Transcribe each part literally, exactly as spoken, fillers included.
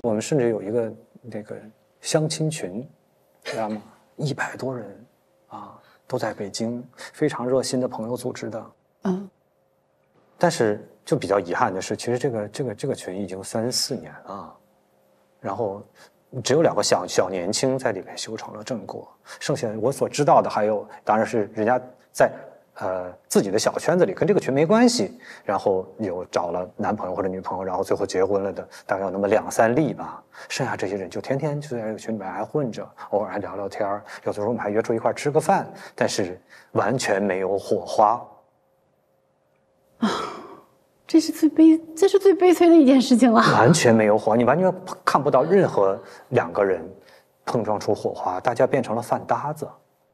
我们甚至有一个那个相亲群，知道吗？一百多人啊，都在北京，非常热心的朋友组织的。嗯，但是就比较遗憾的是，其实这个这个这个群已经三四年了，然后只有两个小小年轻在里面修成了正果，剩下我所知道的还有，当然是人家在呃自己的小圈子里跟这个群没关系，然后有找了男朋友或者女朋友，然后最后结婚了的，大概有那么两三例吧。剩下这些人就天天就在这个群里面还混着，偶尔还聊聊天，有的时候我们还约出一块吃个饭，但是完全没有火花。 啊，这是最悲，这是最悲催的一件事情了。 完全没有火，你完全看不到任何两个人碰撞出火花，大家变成了饭搭子。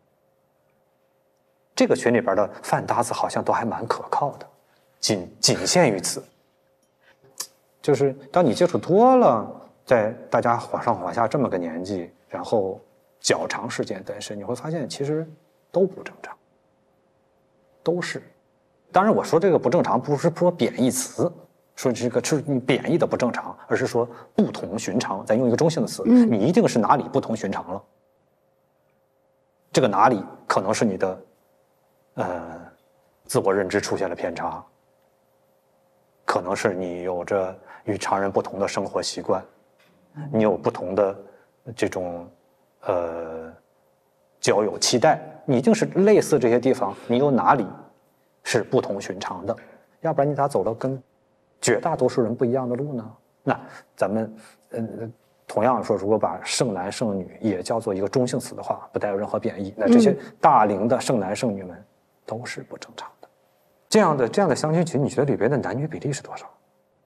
这个群里边的饭搭子好像都还蛮可靠的，仅仅限于此。就是当你接触多了，在大家晃上晃下这么个年纪，然后较长时间单身，你会发现其实都不正常，都是。当然，我说这个不正常不是说贬义词，说这个是你贬义的不正常，而是说不同寻常。咱用一个中性的词，嗯、你一定是哪里不同寻常了。这个哪里可能是你的，呃，自我认知出现了偏差，可能是你有着与常人不同的生活习惯，你有不同的这种呃交友期待，你一定是类似这些地方，你有哪里是不同寻常的，要不然你咋走了跟绝大多数人不一样的路呢？那咱们，嗯，同样说，如果把剩男剩女也叫做一个中性词的话，不带有任何贬义，那这些大龄的剩男剩女们都是不正常的。这样的这样的相亲群，你觉得里边的男女比例是多少？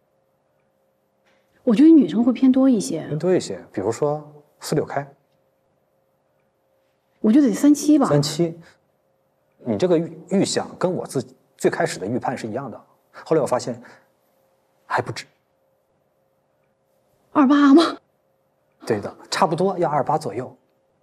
我觉得女生会偏多一些， 偏多一些。比如说四六开， 我觉得得三七吧。 三七。你这个预预想跟我自最开始的预判是一样的，后来我发现还不止。 二八吗？ 对的，差不多要二八左右，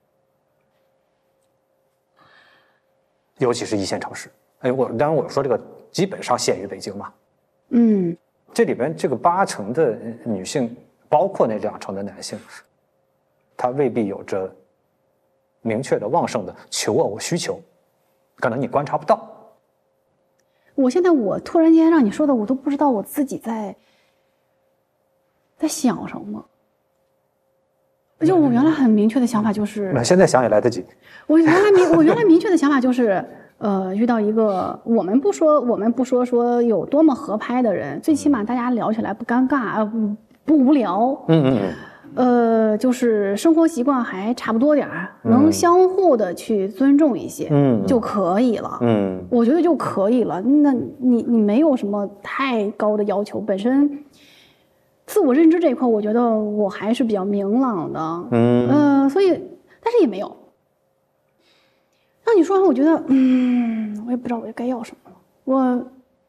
尤其是一线城市。哎，我当然我说这个基本上限于北京嘛。 嗯， 这里边这个八成的女性，包括那两成的男性，他未必有着明确的旺盛的求偶需求。可能你观察不到。 我现在我突然间让你说的，我都不知道我自己在在想什么。就我原来很明确的想法就是， 现在想也来得及。 我原来明我原来明确的想法就是，呃，遇到一个我们不说我们不说说有多么合拍的人，最起码大家聊起来不尴尬，呃，不不无聊。嗯嗯嗯。呃，就是生活习惯还差不多点儿，嗯、能相互的去尊重一些，嗯，就可以了。嗯，我觉得就可以了。那你你没有什么太高的要求，本身自我认知这一块，我觉得我还是比较明朗的。嗯，呃，所以但是也没有。让你说完，我觉得，嗯，我也不知道我该要什么了。我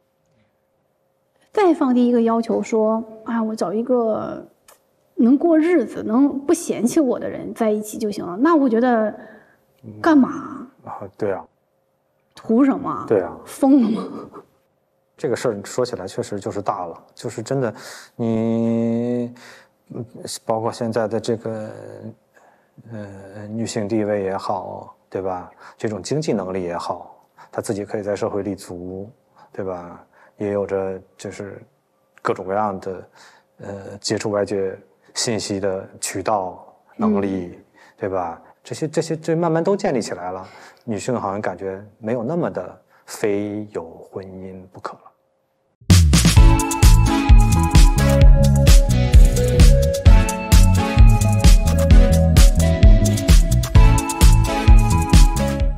再放低一个要求，说，啊，我找一个能过日子、能不嫌弃我的人在一起就行了。那我觉得，干嘛？ 嗯、啊，对啊， 图什么？ 对啊， 疯了吗？ 这个事儿说起来确实就是大了，就是真的，你包括现在的这个呃女性地位也好，对吧？这种经济能力也好，她自己可以在社会立足，对吧？也有着就是各种各样的呃接触外界信息的渠道能力，嗯、对吧？这些这些这慢慢都建立起来了，女性好像感觉没有那么的非有婚姻不可了。